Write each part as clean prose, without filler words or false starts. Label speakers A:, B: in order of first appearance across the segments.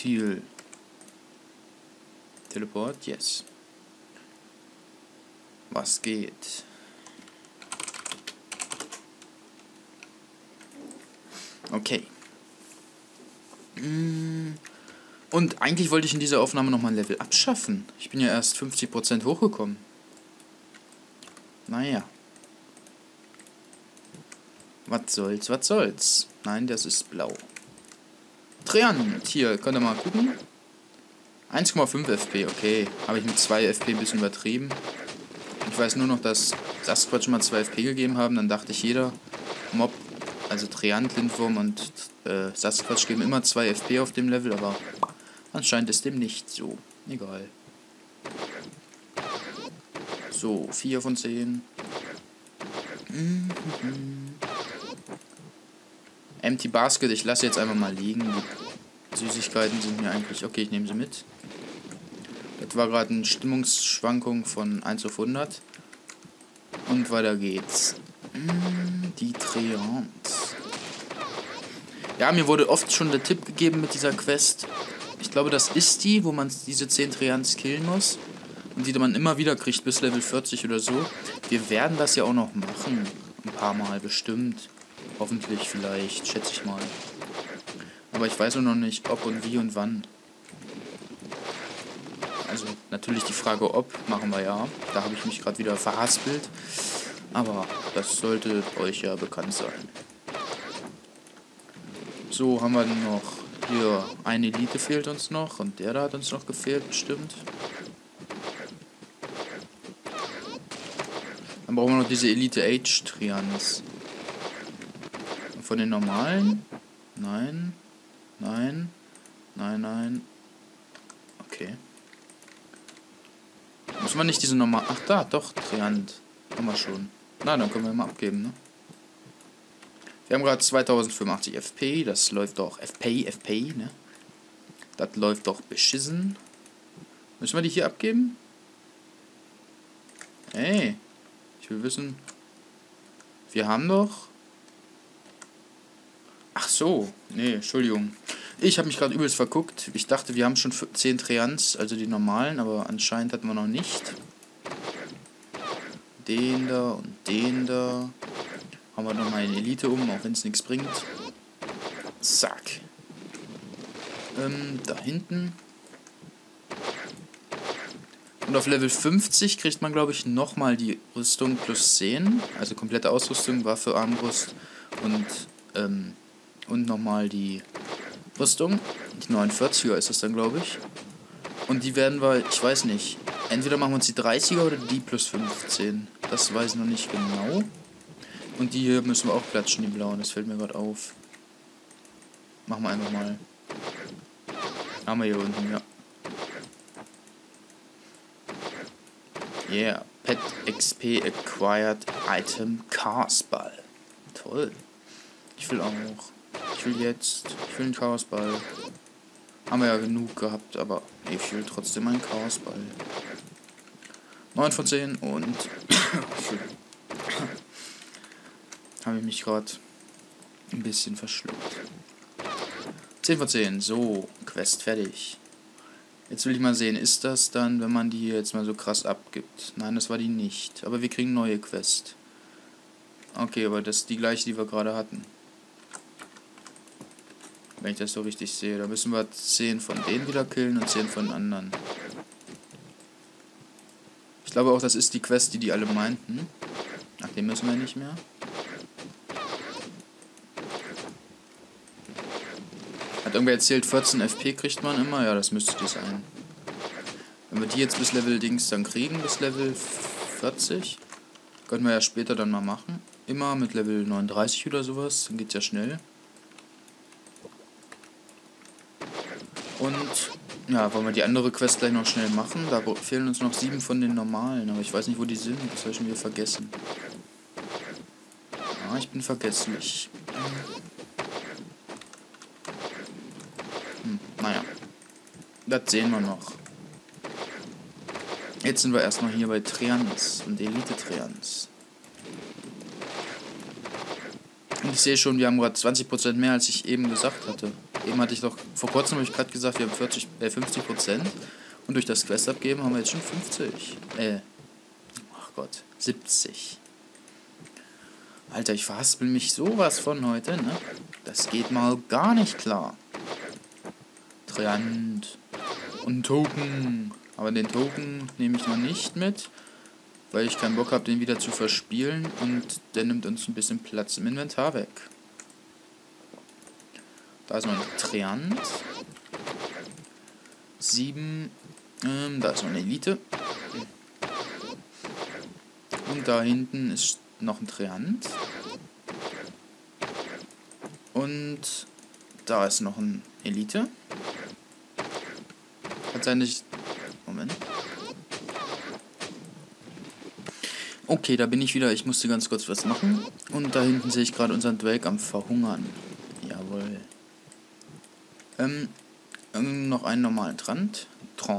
A: Ziel. Teleport, yes. Was geht? Okay. Und eigentlich wollte ich in dieser Aufnahme nochmal ein Level abschaffen. Ich bin ja erst 50% hochgekommen. Naja. Was soll's, was soll's. Nein, das ist blau. Treant, hier, könnt ihr mal gucken. 1,5 FP, okay. Habe ich mit 2 FP ein bisschen übertrieben. Ich weiß nur noch, dass Sasquatch mal 2 FP gegeben haben. Dann dachte ich, jeder Mob, also Treant, Lindwurm und Sasquatch geben immer 2 FP auf dem Level, aber anscheinend ist dem nicht so. Egal. So, 4 von 10. Empty Basket, ich lasse jetzt einfach mal liegen. Die Süßigkeiten sind mir eigentlich... Okay, ich nehme sie mit. Das war gerade eine Stimmungsschwankung von 1 auf 100. Und weiter geht's. Die Treant. Ja, mir wurde oft schon der Tipp gegeben mit dieser Quest. Ich glaube, das ist die, wo man diese 10 Treants killen muss. Und die man immer wieder kriegt bis Level 40 oder so. Wir werden das ja auch noch machen. Ein paar Mal bestimmt. Hoffentlich, vielleicht, schätze ich mal. Aber ich weiß nur noch nicht, ob und wie und wann. Also natürlich die Frage ob, machen wir ja. Da habe ich mich gerade wieder verhaspelt. Aber das sollte euch ja bekannt sein. So, haben wir noch hier eine Elite fehlt uns noch. Und der da hat uns noch gefehlt, bestimmt. Dann brauchen wir noch diese Elite Age Treants. Von den normalen? Nein. Nein. Nein, nein. Okay. Muss man nicht diese normal... Ach da, doch, Treant. Haben wir schon. Na, dann können wir mal abgeben, ne? Wir haben gerade 2085 FP. Das läuft doch... FP, ne? Das läuft doch beschissen. Müssen wir die hier abgeben? Hey. Ich will wissen... Wir haben doch... Ach so, nee, Entschuldigung. Ich habe mich gerade übelst verguckt. Ich dachte, wir haben schon 10 Treants, also die normalen, aber anscheinend hatten wir noch nicht. Den da und den da. Haben wir nochmal eine Elite um, auch wenn es nichts bringt. Zack. Da hinten. Und auf Level 50 kriegt man, glaube ich, nochmal die Rüstung plus 10. Also komplette Ausrüstung, Waffe, Armbrust und nochmal die Rüstung. Die 49er ist das dann, glaube ich. Und die werden wir, ich weiß nicht, entweder machen wir uns die 30er oder die plus 15. Das weiß ich noch nicht genau. Und die hier müssen wir auch klatschen, die blauen. Das fällt mir gerade auf. Machen wir einfach mal. Haben wir hier unten, ja. Yeah. Pet XP Acquired Item Chaosball. Toll. Ich will auch. Ich will einen Chaosball. Haben wir ja genug gehabt, aber ich will trotzdem einen Chaosball. 9 von 10 und habe ich mich gerade ein bisschen verschluckt. 10 von 10, so, Quest fertig. Jetzt will ich mal sehen, ist das dann, wenn man die jetzt mal so krass abgibt? Nein, das war die nicht, aber wir kriegen neue Quest. Okay, aber das ist die gleiche, die wir gerade hatten. Wenn ich das so richtig sehe. Da müssen wir 10 von denen wieder killen und 10 von anderen. Ich glaube auch, das ist die Quest, die alle meinten. Ach, den müssen wir nicht mehr. Hat irgendwer erzählt, 14 FP kriegt man immer? Ja, das müsste die sein. Wenn wir die jetzt bis Level Dings dann kriegen, bis Level 40, können wir ja später dann mal machen. Immer mit Level 39 oder sowas, dann geht's ja schnell. Und ja, wollen wir die andere Quest gleich noch schnell machen. Da fehlen uns noch 7 von den normalen, aber ich weiß nicht, wo die sind. Das habe ich schon wieder vergessen. Ja, ich bin vergesslich. Naja. Das sehen wir noch. Jetzt sind wir erstmal hier bei Treants und Elite Treants. Und ich sehe schon, wir haben gerade 20% mehr, als ich eben gesagt hatte. Eben hatte ich doch, vor kurzem habe ich gerade gesagt, wir haben 50%. Und durch das Quest abgeben haben wir jetzt schon 50. Ach Gott, 70. Alter, ich verhaspel mich sowas von heute, ne? Das geht mal gar nicht klar. Triant. Und Token. Aber den Token nehme ich noch nicht mit, weil ich keinen Bock habe, den wieder zu verspielen. Und der nimmt uns ein bisschen Platz im Inventar weg. Da ist noch ein Triant. 7. Da ist noch eine Elite. Und da hinten ist noch ein Triant. Und da ist noch ein Elite. Kann sein, dass ich... Moment. Okay, da bin ich wieder. Ich musste ganz kurz was machen. Und da hinten sehe ich gerade unseren Drake am Verhungern. Jawohl. Noch einen normalen Triant.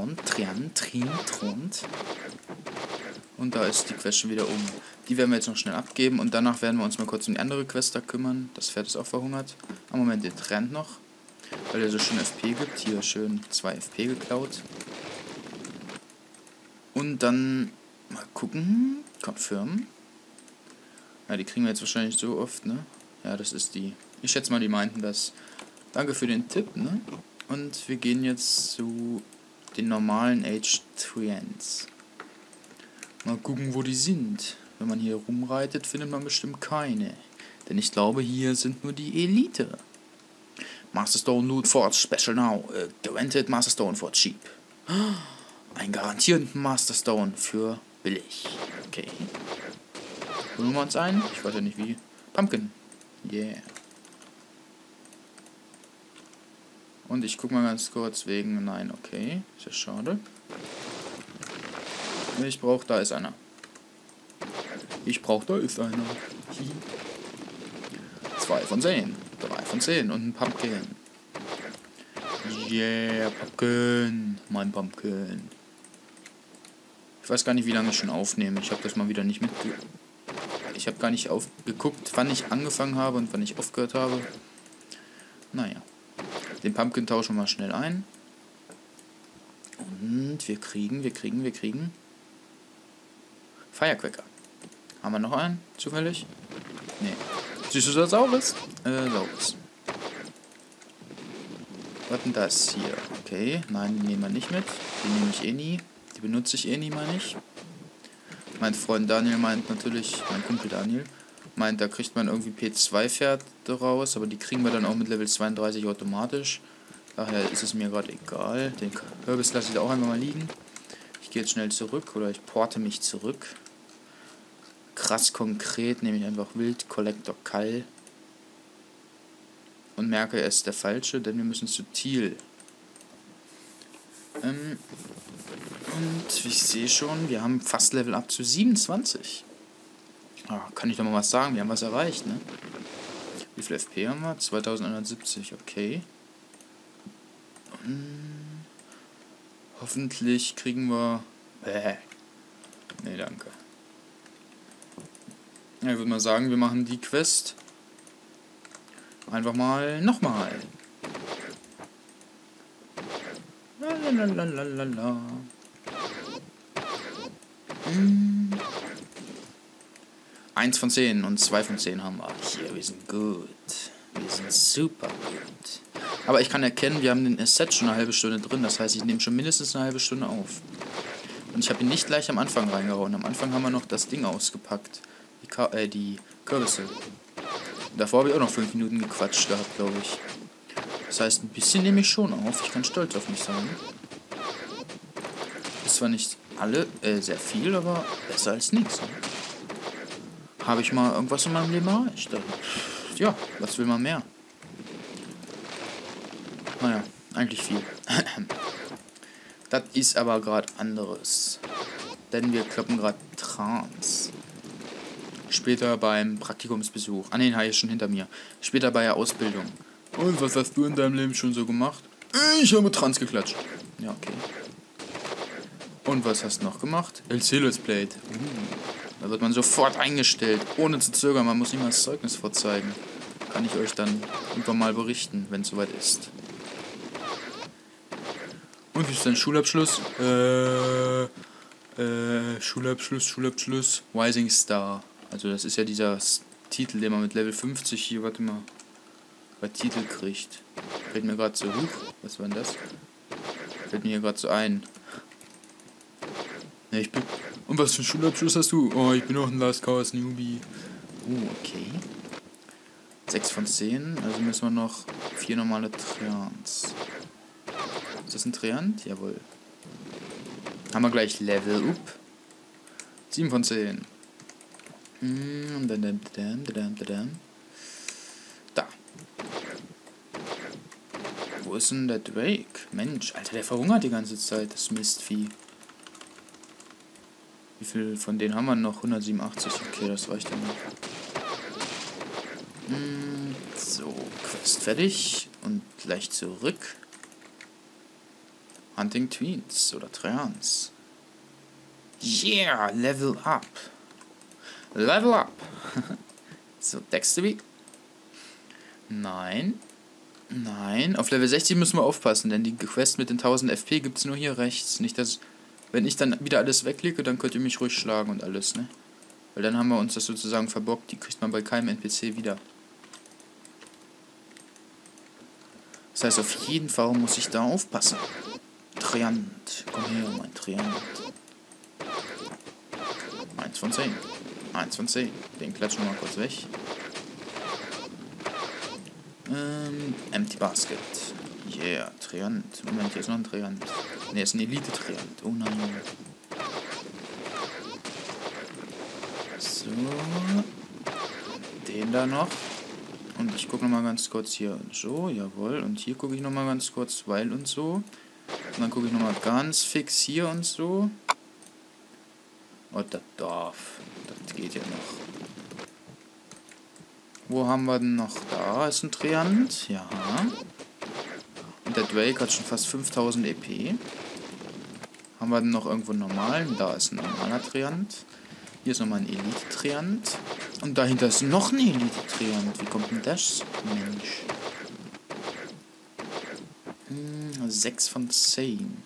A: Und da ist die Quest schon wieder oben. Die werden wir jetzt noch schnell abgeben und danach werden wir uns mal kurz um die andere Quest da kümmern. Das Pferd ist auch verhungert. Am Moment den Trend noch, weil er so schön FP gibt. Hier schön 2 FP geklaut. Und dann mal gucken. Confirm. Ja, die kriegen wir jetzt wahrscheinlich so oft, ne? Ja, das ist die. Ich schätze mal, die meinten das. Danke für den Tipp, ne? Und wir gehen jetzt zu den normalen H-Triants. Mal gucken, wo die sind. Wenn man hier rumreitet, findet man bestimmt keine. Denn ich glaube, hier sind nur die Elite. Masterstone Loot Forge Special Now. Guaranteed Masterstone for cheap. Ein garantierten Masterstone für billig. Okay. Holen wir uns einen? Ich weiß ja nicht wie. Pumpkin. Yeah. Und ich guck mal ganz kurz wegen... Nein, okay. Ist ja schade. Ich brauche... Da ist einer. Da ist einer. 2 von 10. 3 von 10. Und ein Pumpkin. Yeah, Pumpkin. Mein Pumpkin. Ich weiß gar nicht, wie lange ich schon aufnehme. Ich habe das mal wieder nicht Ich habe gar nicht geguckt, wann ich angefangen habe und wann ich aufgehört habe. Naja. Den Pumpkin tauschen wir mal schnell ein. Und wir kriegen Firecracker. Haben wir noch einen? Zufällig? Nee. Siehst du das Saurus? Saurus. Was denn das hier? Okay. Nein, die nehmen wir nicht mit. Die nehme ich eh nie. Die benutze ich eh nie, meine ich. Mein Freund Daniel meint natürlich, mein Kumpel Daniel, meint, da kriegt man irgendwie P2-Pferde raus, aber die kriegen wir dann auch mit Level 32 automatisch. Daher ist es mir gerade egal. Den Kürbis lasse ich da auch einfach mal liegen. Ich gehe jetzt schnell zurück oder ich porte mich zurück. Krass konkret nehme ich einfach Wild Collector Kall. Und merke, er ist der falsche, denn wir müssen zu Thiel. Und ich sehe schon, wir haben fast Level up zu 27. Kann ich doch mal was sagen, wir haben was erreicht, ne? Wie viel FP haben wir? 2170, okay. Hoffentlich kriegen wir... Nee, danke. Ja, ich würde mal sagen, wir machen die Quest einfach mal nochmal. Lalalala. 1 von 10 und 2 von 10 haben wir. Hier, wir sind gut. Wir sind super gut. Aber ich kann erkennen, wir haben den Asset schon eine halbe Stunde drin. Das heißt, ich nehme schon mindestens eine halbe Stunde auf. Und ich habe ihn nicht gleich am Anfang reingehauen. Am Anfang haben wir noch das Ding ausgepackt. Die Kürbisse. Davor habe ich auch noch 5 Minuten gequatscht gehabt, glaube ich. Das heißt, ein bisschen nehme ich schon auf. Ich kann stolz auf mich sein. Ist zwar nicht sehr viel, aber besser als nichts. Ne? Habe ich mal irgendwas in meinem Leben erreicht? Ja, was will man mehr? Naja, eigentlich viel. Das ist aber gerade anderes. Denn wir kloppen gerade Trans. Später beim Praktikumsbesuch. Ah ne, ist schon hinter mir. Später bei der Ausbildung. Und was hast du in deinem Leben schon so gemacht? Ich habe Trans geklatscht. Ja, okay. Und was hast du noch gemacht? LC Plate. Da wird man sofort eingestellt, ohne zu zögern. Man muss nicht mal das Zeugnis vorzeigen. kann ich euch dann irgendwann mal berichten, wenn es soweit ist. Und wie ist dein Schulabschluss? Schulabschluss. Rising Star. Also das ist ja dieser Titel, den man mit Level 50 hier, warte mal, bei Titel kriegt. Fällt mir gerade so hoch. Was war denn das? Fällt mir hier gerade so ein. Ja, ich bin... Und was für einen Schulabschluss hast du? Oh, ich bin noch ein Last Chaos Newbie. Okay. 6 von 10. Also müssen wir noch 4 normale Treants. Ist das ein Treant? Jawohl. Haben wir gleich Level up. 7 von 10. Da. Wo ist denn der Drake? Mensch, Alter, der verhungert die ganze Zeit, das Mistvieh. Wie viel von denen haben wir noch? 187. Okay, das reicht ja noch. So, Quest fertig. Und gleich zurück. Hunting Tweens oder Treants. Yeah, Level up. Level up. So, Dexterity. Nein. Nein. Auf Level 60 müssen wir aufpassen, denn die Quest mit den 1000 FP gibt es nur hier rechts. Nicht, dass... Wenn ich dann wieder alles wegklicke, dann könnt ihr mich ruhig schlagen und alles, ne? Weil dann haben wir uns das sozusagen verbockt. Die kriegt man bei keinem NPC wieder. Das heißt, auf jeden Fall muss ich da aufpassen. Treant. Komm her, mein Treant. 1 von 10. 1 von 10. Den klatschen wir mal kurz weg. Empty Basket. Yeah, Treant. Moment, hier ist noch ein Treant. Ne, ist ein Elite-Treant. Oh nein. So. Den da noch. Und ich gucke nochmal ganz kurz hier und so. Jawohl. Und hier gucke ich nochmal ganz kurz, weil und so. Und dann gucke ich nochmal ganz fix hier und so. Oh, das darf. Das geht ja noch. Wo haben wir denn noch? Da ist ein Treant. Ja. Und der Drake hat schon fast 5000 EP. Haben wir denn noch irgendwo einen normalen? Da ist ein normaler Treant. Hier ist nochmal ein Elite-Treant. Und dahinter ist noch ein Elite-Treant. Wie kommt denn das? Mensch. 6 von 10.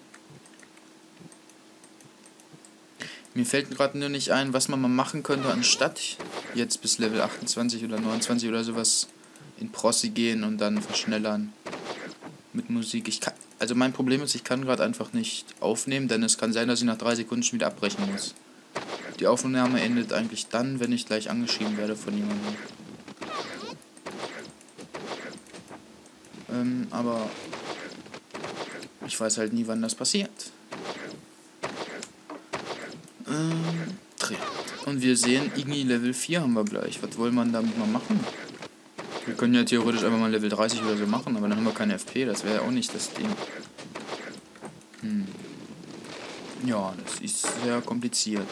A: Mir fällt gerade nur nicht ein, was man mal machen könnte, anstatt jetzt bis Level 28 oder 29 oder sowas in Prossi gehen und dann verschnellern mit Musik. Also mein Problem ist, ich kann gerade einfach nicht aufnehmen, denn es kann sein, dass ich nach 3 Sekunden schon wieder abbrechen muss. Die Aufnahme endet eigentlich dann, wenn ich gleich angeschrieben werde von jemandem. Aber ich weiß halt nie, wann das passiert. Und wir sehen, Igni Level 4 haben wir gleich. Was wollen wir damit mal machen? Wir können ja theoretisch einfach mal Level 30 oder so machen, aber dann haben wir keine FP. Das wäre ja auch nicht das Ding. Ja, das ist sehr kompliziert.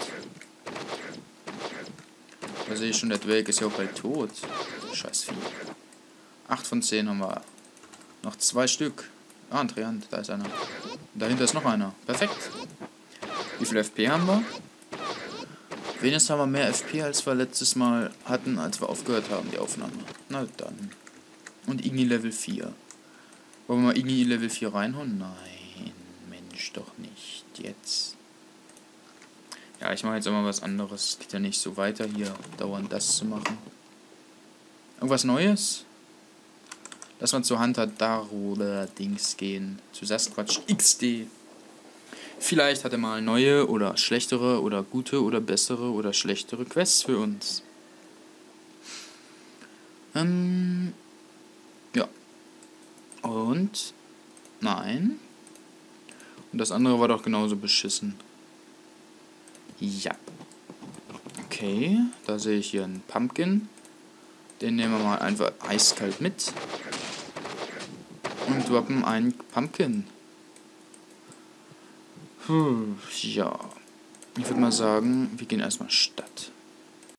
A: Da sehe ich schon, der Drake ist ja auch bald tot. Scheiß Vieh. 8 von 10 haben wir. Noch 2 Stück. Ah, ein Treant, da ist einer. Dahinter ist noch einer. Perfekt. Wie viel FP haben wir? Wenigstens haben wir mehr FP, als wir letztes Mal hatten, als wir aufgehört haben, die Aufnahme. Na dann. Und Igni Level 4. Wollen wir mal Igni Level 4 reinhauen? Nein, Mensch, doch nicht. Jetzt. Ja, ich mache jetzt immer was anderes. Geht ja nicht so weiter, hier dauernd das zu machen. Irgendwas Neues? Lass mal zu Hunter Darola Dings gehen. Zu Sasquatch XD. Vielleicht hat er mal neue oder schlechtere oder gute oder bessere oder schlechtere Quests für uns. Ja. Und? Nein. Und das andere war doch genauso beschissen. Ja. Okay, da sehe ich hier einen Pumpkin. Den nehmen wir mal einfach eiskalt mit. Und droppen einen Pumpkin. Ja. Ich würde mal sagen, wir gehen erstmal Stadt.